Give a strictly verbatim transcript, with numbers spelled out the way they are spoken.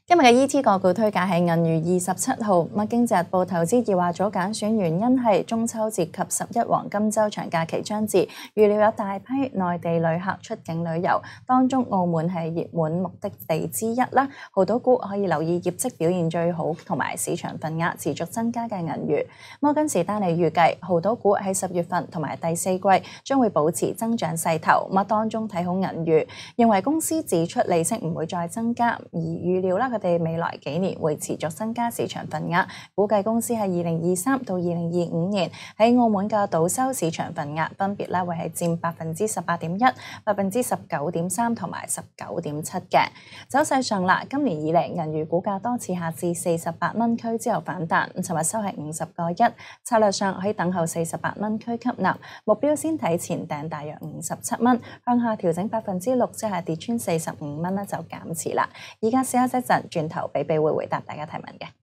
今日嘅 E T 個股推介係銀娛二十七號。咁經濟日報投資易話組揀選原因係中秋節及十一黃金週長假期將至，預料有大批內地旅客出境旅遊，當中澳門係熱門目的地之一啦。濠賭股可以留意業績表現最好同埋市場份額持續增加嘅銀娛。摩根士丹利預計濠賭股喺十月份同埋第四季將會保持增長勢頭，咁當中睇好銀娛，認為公司指出利息唔會再增加，而預料啦佢哋未來幾年會持續增加市場份額，估計公司喺二零二三到二零二五年喺澳門嘅賭收市場份額分別咧會係佔百分之十八點一、百分之十九點三同埋十九點七嘅。走勢上啦，今年以嚟銀娛股價多次下至四十八蚊區之後反彈，尋日收係五十個一，策略上可以等候四十八蚊區吸納，目標先睇前頂大約五十七蚊，向下調整百分之六，即係跌穿四十五蚊咧就減持啦。而家試一陣，轉頭比比會回答大家提問嘅。